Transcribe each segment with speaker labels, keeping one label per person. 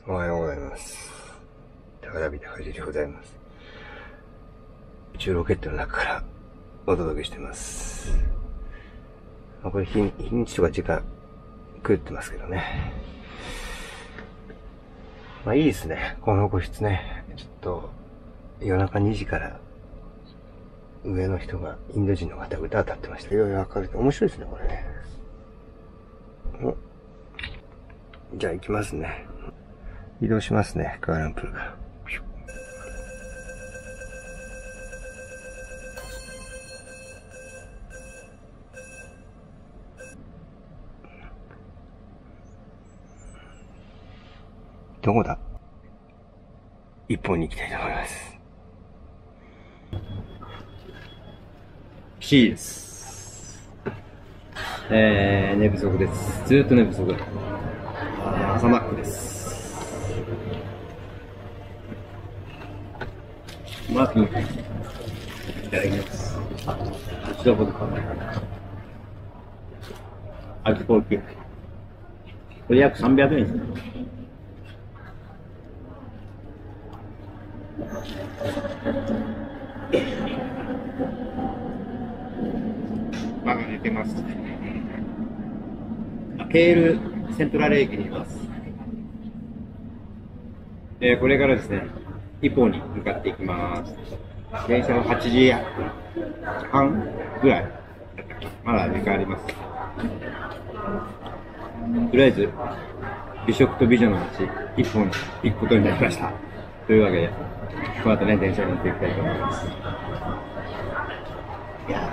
Speaker 1: おはようございます。高田ビタでございます。宇宙ロケットの中からお届けしてます。これ日にちとか時間狂ってますけどね。まあいいですね。この個室ね。ちょっと夜中2時から上の人がインド人の方が歌歌ってました。いろいろ明るくて面白いですね、これね。じゃあ行きますね。移動しますね、クアランプールから。どこだ？一本に行きたいと思います。
Speaker 2: 7時です。寝不足です。ずーっと寝不足。朝マックです。マフィン、いただきます。一言かアルコール。これ約300円ですね。マが寝てます。ケールセントラル駅にいます。これからですね、一方に向かっていきます。電車は8時半ぐらい。まだ時間あります。とりあえず、美食と美女の街、一本に行くことになりました。というわけで、この後ね、電車に乗っていきたいと思います。いや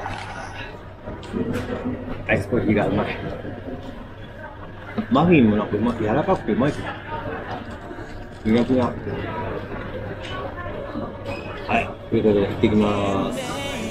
Speaker 2: ー、アイスコーヒーがうまい。マフィンもなんか柔らかくてうまいですね。苦手な。はい、ということで行ってきます。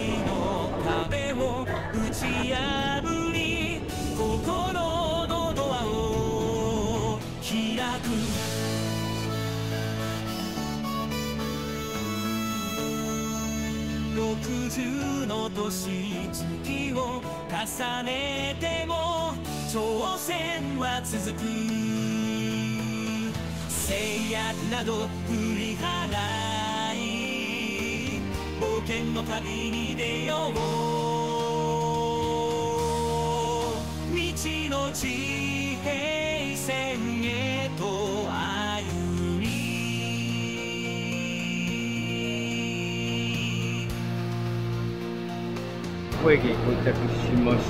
Speaker 3: 60の年月を重ねても挑戦は続く。制約など振り払い冒険の旅に出よう。未知の地平線へと歩み。
Speaker 2: 小駅に到着しました。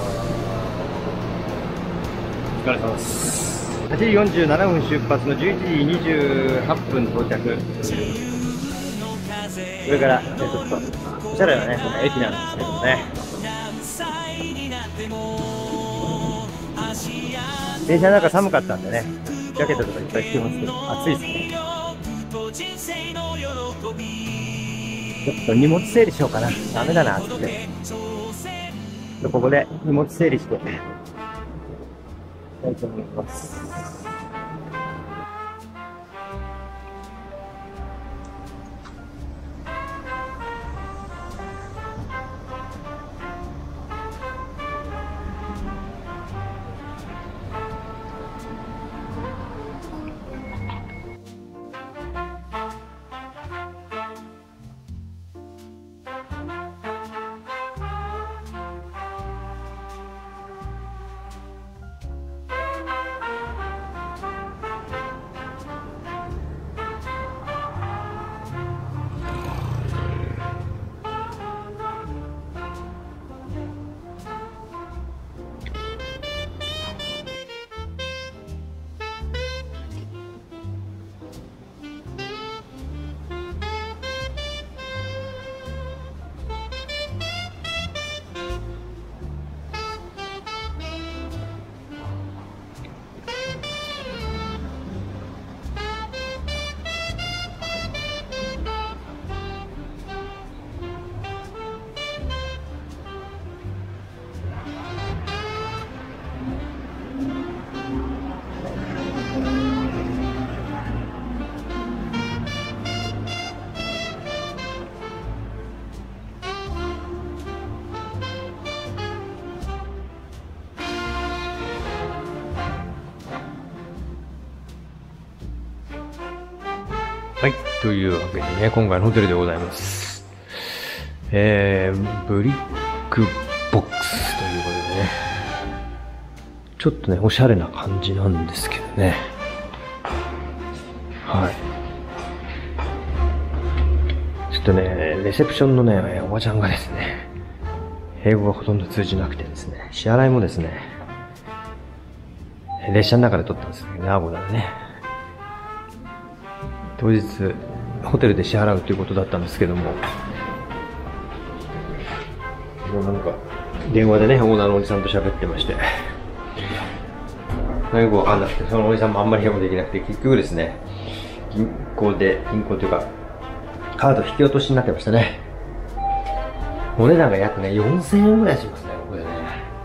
Speaker 2: お疲れ様です。8時47分出発の11時28分到着。これからちょっとおしゃれなね駅なんですけどもね。電車の中寒かったんでね、ジャケットとかいっぱい着てますけど暑いですね。ちょっと荷物整理しようかな。ダメだなって。ここで荷物整理していきたいと思います。 はい。というわけでね、今回のホテルでございます。ブリックボックスということでね。ちょっとね、おしゃれな感じなんですけどね。はい。ちょっとね、レセプションのね、おばちゃんがですね、英語がほとんど通じなくてですね、支払いもですね、列車の中で撮ったんですけどね、アボダでね。当日、ホテルで支払うということだったんですけども、もうなんか、電話でね、オーナーのおじさんと喋ってまして、よくわかんなくて、そのおじさんもあんまり英語できなくて、結局ですね、銀行というか、カード引き落としになってましたね。お値段が約ね、4000円ぐらいしますね、ここで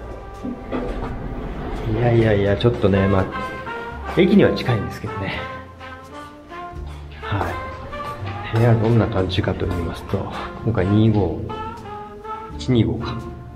Speaker 2: ね。いや、ちょっとね、まあ、駅には近いんですけどね。はい。部屋どんな感じかと言いますと、今回125か。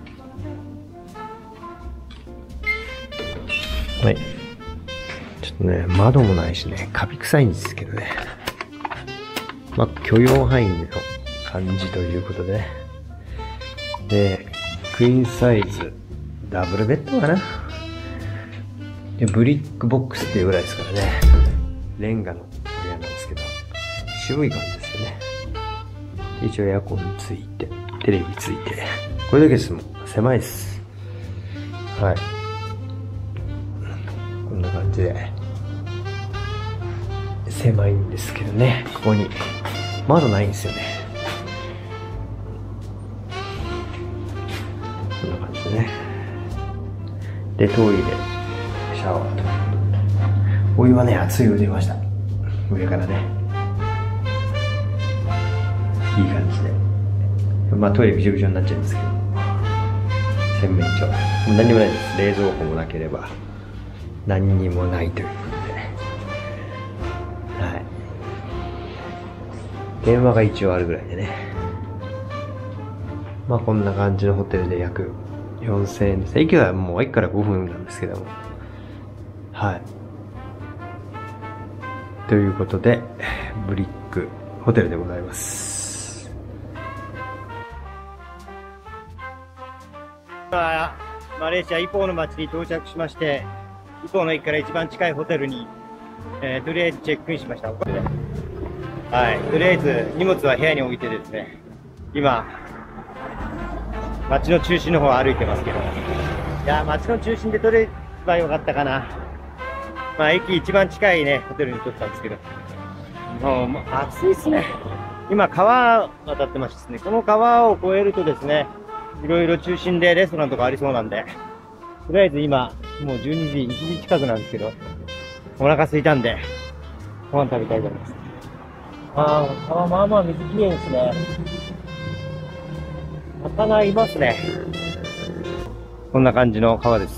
Speaker 2: はい。ちょっとね、窓もないしね、カビ臭いんですけどね。まあ、許容範囲の感じということでね。で、クイーンサイズ、ダブルベッドかな。で、ブリックボックスっていうぐらいですからね。レンガのお部屋なんですけど、渋い感じですよね。一応エアコンついて、テレビついて、これだけですもん。狭いです。はい。こんな感じで、狭いんですけどね。ここに、窓ないんですよね。こんな感じでね。で、トイレ、シャワーと。お湯はね、熱いお湯出ました。上からね。いい感じで。まあトイレびしょびしょになっちゃいますけど。洗面所。もう何にもないです。冷蔵庫もなければ、何にもないということで。はい。電話が一応あるぐらいでね。まあこんな感じのホテルで約4000円です。駅はもう駅から5分なんですけども。はい。ということで、ブリックホテルでございます。マレーシアイポーの町に到着しまして、イポーの駅から一番近いホテルに、とりあえずチェックインしました。はい。とりあえず荷物は部屋に置いてですね、今、町の中心の方を歩いてますけど。いや、町の中心で取ればよかったかな。まあ、駅一番近いね、ホテルに取ったんですけど。もう、暑いっすね。今、川渡ってましてですね、この川を越えるとですね、いろいろ中心でレストランとかありそうなんで、とりあえず今、もう12時、1時近くなんですけど、お腹空いたんで、ご飯食べたいと思います。川まあまあ水きれいですね。魚いますね。こんな感じの川です。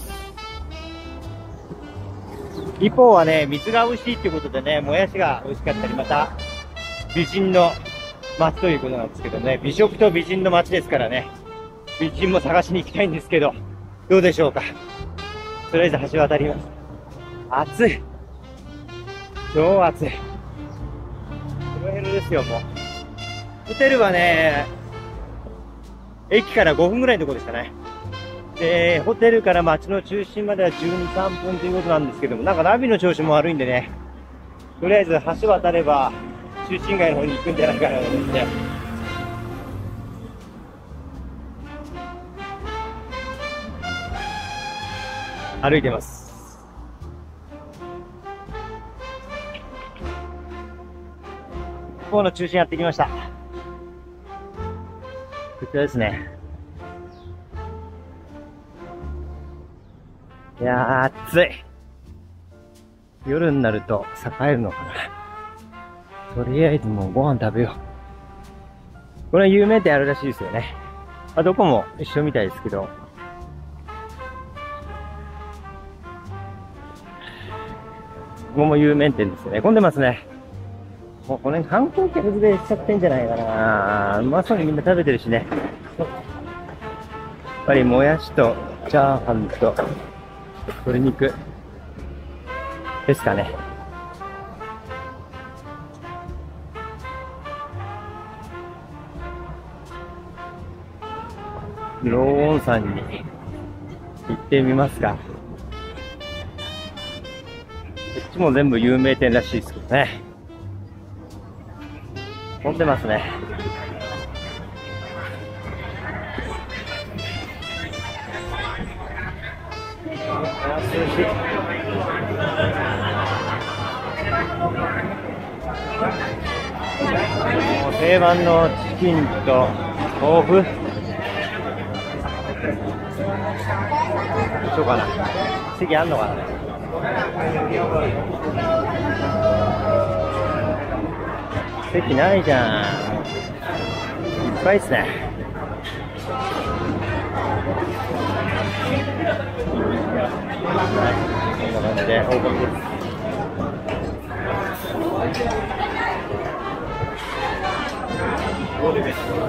Speaker 2: 一方はね、水が美味しいっていうことでね、もやしが美味しかったり、また、美人の町ということなんですけどね、美食と美人の町ですからね、美人も探しに行きたいんですけど、どうでしょうか。とりあえず橋渡ります。暑い。超暑い。ヘロヘロですよ、もう。ホテルはね、駅から5分ぐらいのところでしたね。で、ホテルから街の中心までは12、3分ということなんですけども、なんかナビの調子も悪いんでね、とりあえず橋渡れば中心街の方に行くんじゃないかなと思って。歩いてます。一方の中心やってきました。こちらですね。いやー、暑い。夜になると栄えるのかな。とりあえずもうご飯食べよう。これは有名店あるらしいですよね。どこも一緒みたいですけど。ここも有名店ですよね。混んでますね。もうこの辺観光客でしちゃってんじゃないかな。うまそうにみんな食べてるしね。やっぱりもやしとチャーハンと鶏肉ですかね。 ローオン山に行ってみますか。こっちも全部有名店らしいですけどね。混んでますね。涼しい。もう定番のチキンと豆腐。どうしようかな。席あんのかな。席ないじゃん。いっぱいですね。はい、こんな感じで報告です。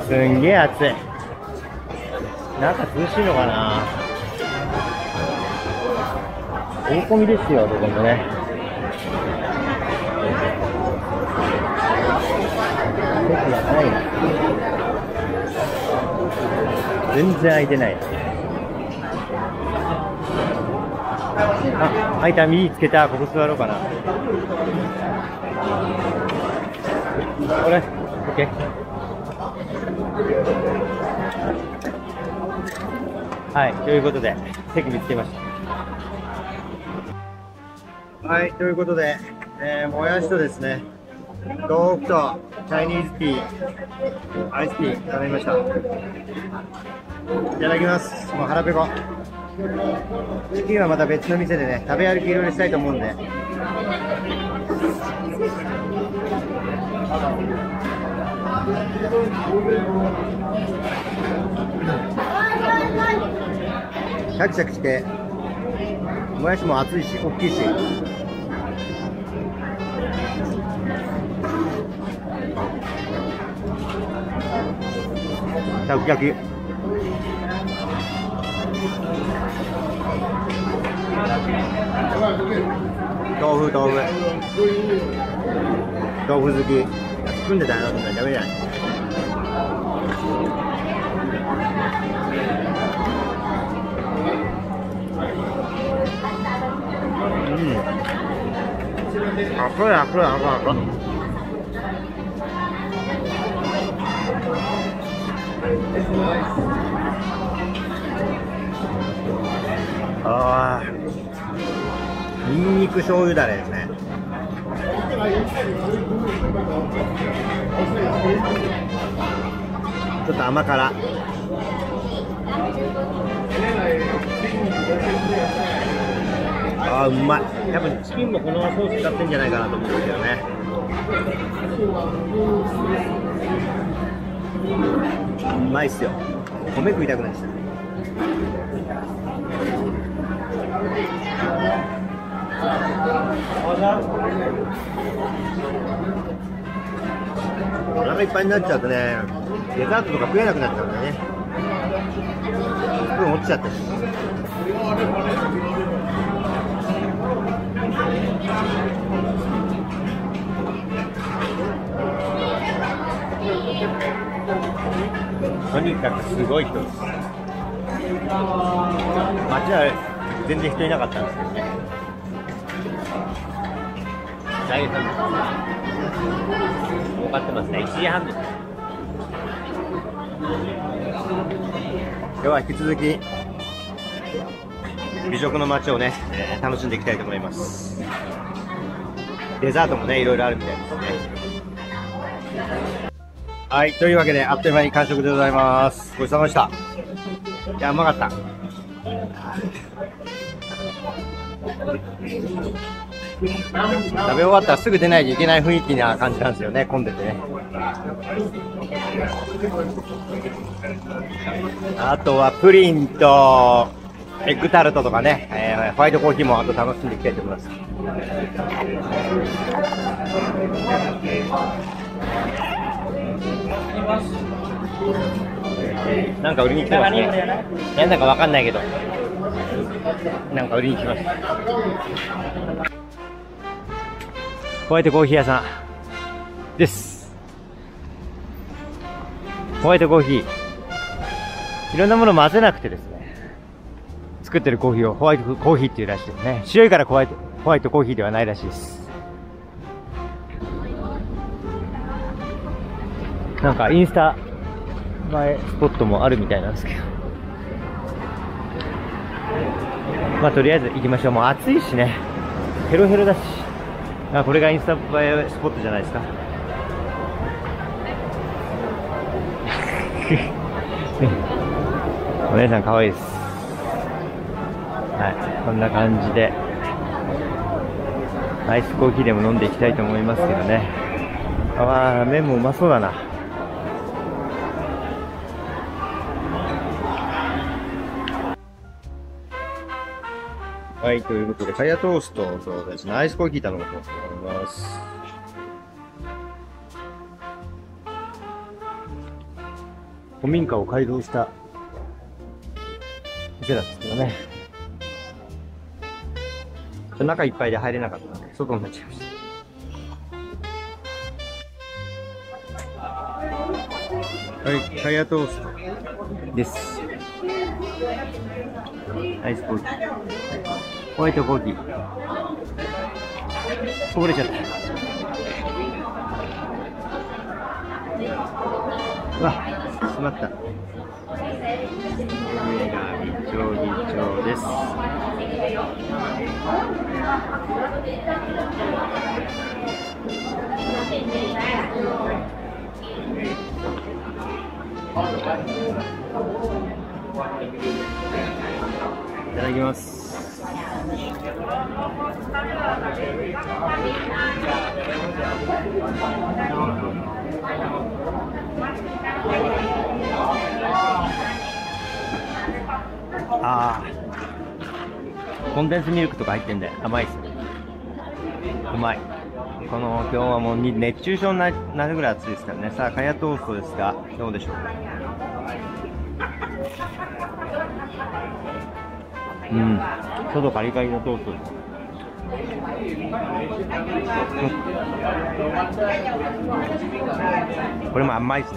Speaker 2: すんげえ暑い。なんか涼しいのかな。大混みですよ、どこもね。席がないな。全然空いてない。あ、空いた。右つけた。ここ座ろうかな。これ OK。はい、ということで席見つけました。はい、ということで、もやしとですね、豆腐とチャイニーズティー、アイスティー頼みました。いただきます。もう腹ペコ。次はまた別の店でね、食べ歩きいろいろしたいと思うんで。シャキシャキして、もやしも厚いし、大きいし。シャキシャキ。豆腐好き。スプーンで頼んだらダメじゃない。熱い。ああ、ニンニク醤油だれですね。ちょっと甘辛。あー、うまい。多分チキンもこのソース使ってんじゃないかなと思うんですけどね。うまいっすよ。米食いたくなりました。お腹いっぱいになっちゃうとね、デザートとか食えなくなっちゃうんだよね。スプーン落ちちゃったし。とにかくすごい人です。街は全然人いなかったんですけどね。大変儲かってますね。1時半です。今日は引き続き美食の街をね、楽しんでいきたいと思います。デザートもね、いろいろあるみたいですね。はい、というわけであっという間に完食でございます。ごちそうさまでした。いや、うまかった。食べ終わったらすぐ出ないといけない雰囲気な感じなんですよね、混んでてね。あとはプリンとエッグタルトとかね、ホワイトコーヒーもあと楽しんでいきたいと思います。なんか売りに来てますね。何だかわかんないけど、なんか売りに来ました。ホワイトコーヒー屋さんです。ホワイトコーヒーいろんなものを混ぜなくてですね、作ってるコーヒーをホワイトコーヒーっていうらしいですね。白いからホワイトコーヒーではないらしいです。なんかインスタ映えスポットもあるみたいなんですけど。まあとりあえず行きましょう。もう暑いしね。ヘロヘロだし。これがインスタ映えスポットじゃないですか。お姉さん可愛いです。はい、こんな感じでアイスコーヒーでも飲んでいきたいと思いますけどね。麺もうまそうだな。はい、ということで、カヤトーストとですね、アイスコーヒー頼もうと思います。古民家を改造した店なんですけどね。中いっぱいで入れなかったので、外になっちゃいました。はい、カヤトーストです。アイスコーヒー。ホワイトコーヒー。こぼれちゃった。うわ、しまった。上がびちょびちょです。いただきます。コンデンスミルクとか入ってんで甘いっす。うまい。今日はもう熱中症になるぐらい暑いですからね。さあ、カヤトーストですが、どうでしょうか。外カリカリのトーストです。これも甘いですね。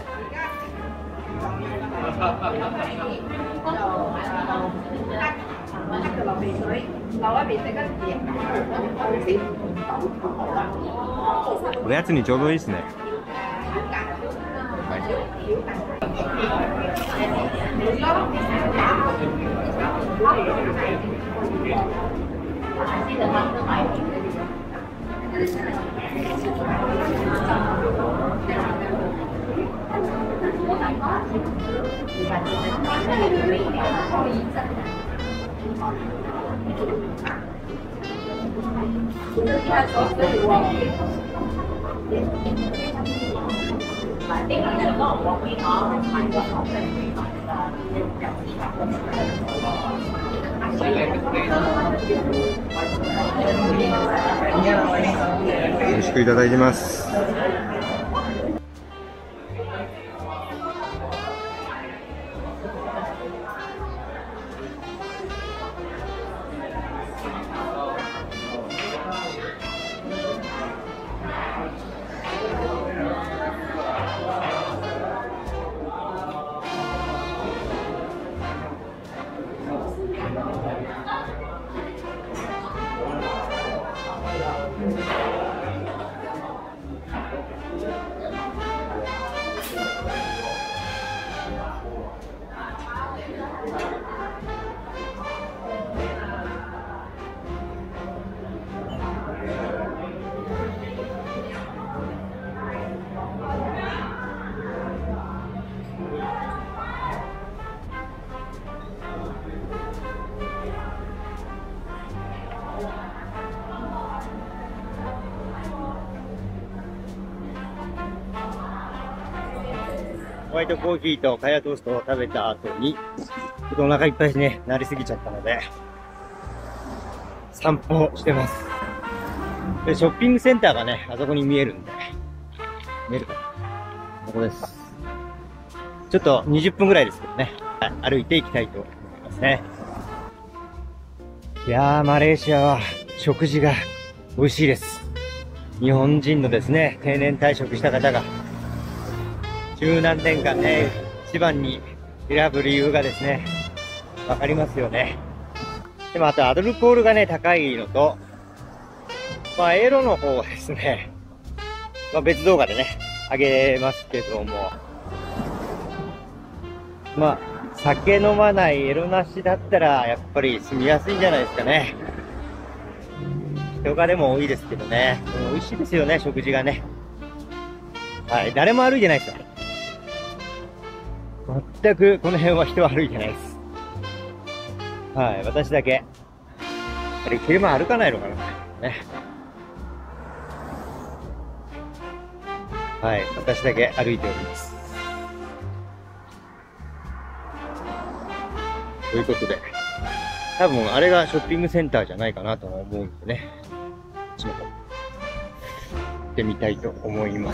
Speaker 2: おやつにちょうどいいですね。美味しくいただいてます。ホワイトコーヒーとカヤトーストを食べた後に、ちょっとお腹いっぱいに、ね、なりすぎちゃったので、散歩してます。で、ショッピングセンターがね、あそこに見えるんで、見えるかな？ここです。ちょっと20分ぐらいですけどね、歩いていきたいと思いますね。いやー、マレーシアは食事が美味しいです。日本人のですね、定年退職した方が、十何年間ね、一番に選ぶ理由がですね、わかりますよね。でもあとアルコールがね、高いのと、まあエロの方はですね、まあ別動画でね、あげますけども、まあ酒飲まないエロなしだったらやっぱり住みやすいんじゃないですかね。人がでも多いですけどね、美味しいですよね、食事がね。はい、誰も歩いてないですよ。全くこの辺は人は歩いてないです。はい、私だけ。やっぱり昼間歩かないのかな。ね。はい、私だけ歩いております。ということで、多分あれがショッピングセンターじゃないかなと思うんでね。こっちの方、行ってみたいと思います。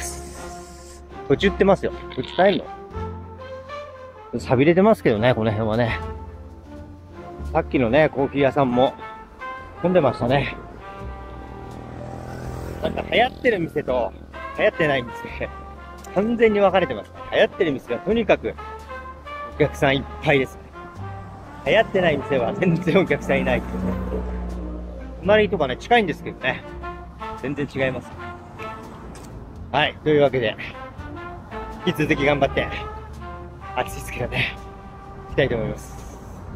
Speaker 2: 途中ってますよ。途中帰るの錆びれてますけどね、この辺はね。さっきのね、コーヒー屋さんも混んでましたね。なんか流行ってる店と流行ってない店、完全に分かれてます。流行ってる店はとにかくお客さんいっぱいです。流行ってない店は全然お客さんいない。隣とかね、近いんですけどね。全然違います。はい、というわけで、引き続き頑張って、暑いですけどね、行きたいと思います。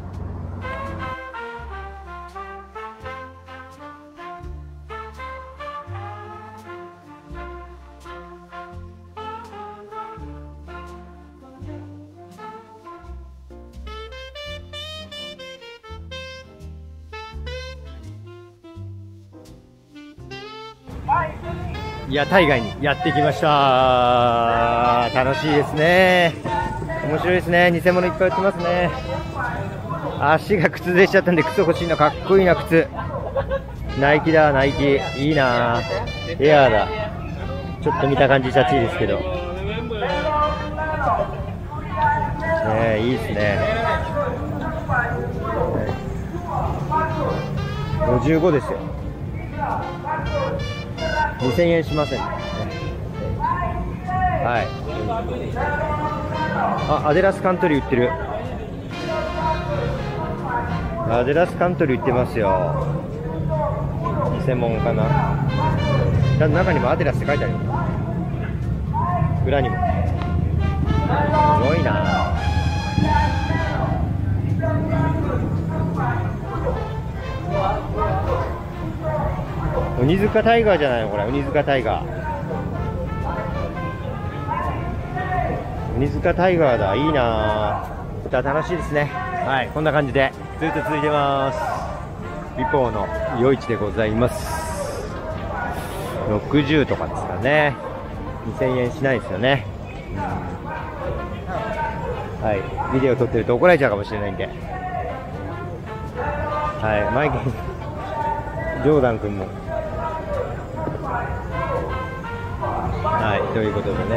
Speaker 2: 屋台街にやってきました。楽しいですね。面白いですね。偽物いっぱい売ってますね。足が靴でしちゃったんで靴欲しいな。かっこいいな、靴。ナイキだ、ナイキ。いいな。エアーだ。ちょっと見た感じチャチいですけど。ねえ、いいですね。55ですよ。2000円しませんね。はい。あ、アデラスカントリー売ってる。アデラスカントリー売ってますよ。偽物かな。中にもアデラスって書いてあるよ。裏にも。すごいな。鬼塚タイガーじゃないのこれ。鬼塚タイガー。鬼塚タイガーだ。いいなぁ。歌楽しいですね。はい、こんな感じでずっと続いてます。リポーの夜市でございます。60とかですかね。2000円しないですよね。はい、ビデオ撮ってると怒られちゃうかもしれないんで。はい、マイケルジョーダン君もはい、ということでね、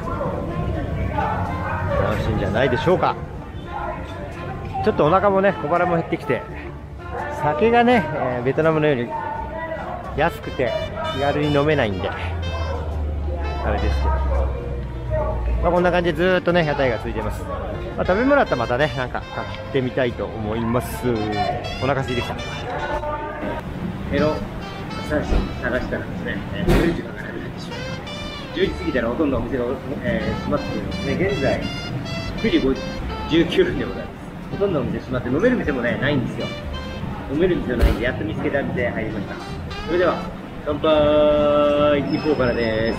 Speaker 2: 楽しいんじゃないでしょうか。ちょっとお腹もね、小腹も減ってきて、酒がね、ベトナムのより安くて気軽に飲めないんで、あれですけど、まあ、こんな感じでずーっとね、屋台が続いています。まあ、食べ物だったらまたね、なんか買ってみたいと思います。お腹空いてきた。エロ探したらですね、食べる時間がなくなってしまう。10時過ぎたらほとんどお店が閉まっているので、現在9時19分でございます。ほとんどお店閉まって、飲める店もね、ないんですよ。飲める店もないんで、やっと見つけた店入りました。それでは、乾杯。一方からです。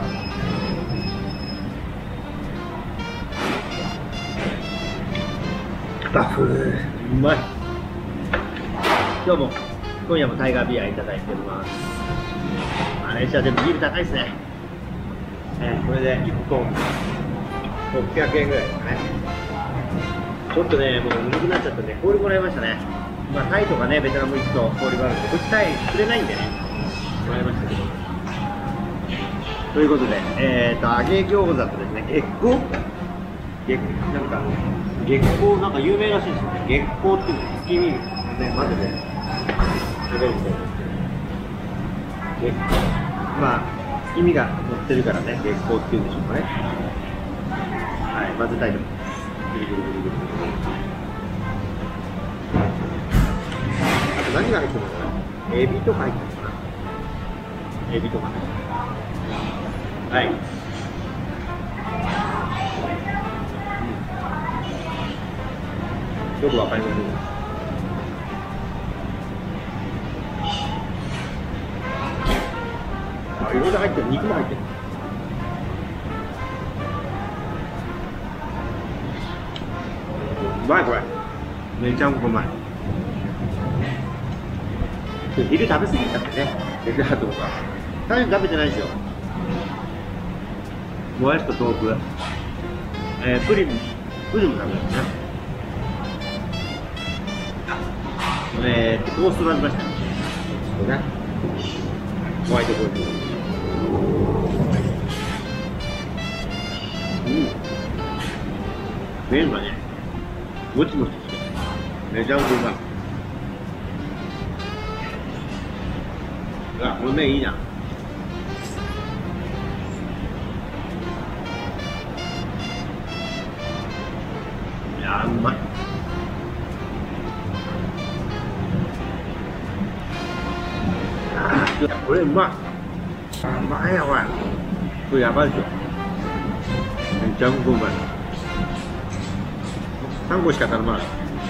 Speaker 2: バフルうまい。今夜もタイガービアいただいております。マレーシアでもビール高いですね。これで1本600円ぐらいですかね。ちょっとね、もう眠くなっちゃったんで氷もらいましたね。まあタイとかね、ベトナム行くと氷があるんで、こっちタイくれないんでね、もらいましたけど。ということで、揚げ餃子とですね、月光なんか有名らしいんですよね。月光っていうのは月見ね、混ぜて食べるみたいですけど、まあ月見が乗ってるからね、月光っていうんでしょうかね。はい、混ぜたいと思います。い
Speaker 1: リグリグリグリ。あと何が入ってるのかな。エビとか入ってるのかな。エビとか。はい。よくわかりません。あ、いろいろ入ってる。肉も入ってる。うまいこれ。めちゃんこうまい。昼食べ過ぎちゃってね。デザートとか。最初食べてないですよ。もやしと豆腐。プリンも食べるんですね。トーストがありましたね。これね。ホワイトコーヒー。麺がね、もちもちしてめちゃくちゃうまい。この麺いいな。いやー、うまい。これうまい。うまいやばい。これやばいでしょ。めちゃくちゃうまい。3個しか頼まない。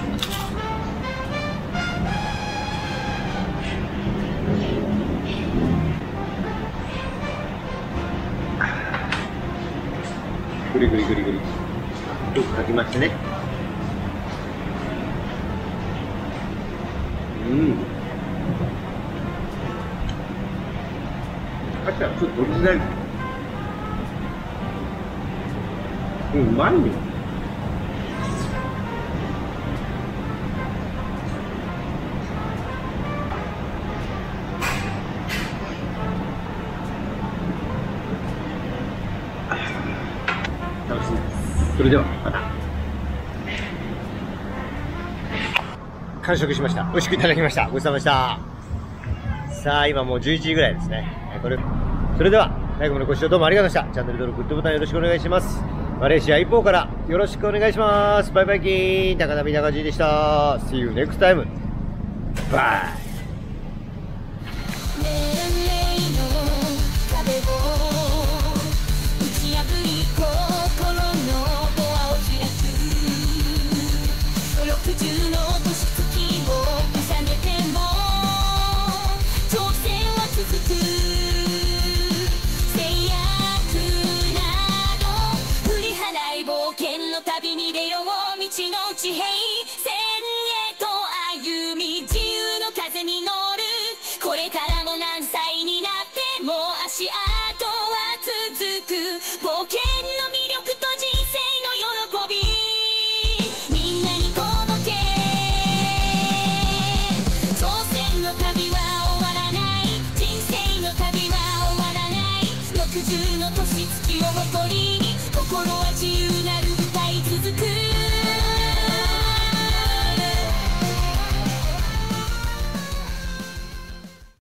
Speaker 1: グリグリグリグリ。よくかきましてね。あとはちょっとオリジナル。うまいよ。楽しみです。それではまた。完食しました。美味しくいただきました。ごちそうさまでした。さあ、今もう11時ぐらいですね。それでは、最後までご視聴どうもありがとうございました。チャンネル登録、グッドボタンよろしくお願いします。マレーシア一方からよろしくお願いします。バイバイキーン、高波中地でした。See you next time. Bye.
Speaker 3: 地平線へと歩み、自由の風に乗る。これからも何歳になっても足跡は続く。冒険の魅力と人生の喜び、みんなに届け。挑戦の旅は終わらない、人生の旅は終わらない。60の年月を誇り、心は自由なる歌い続く。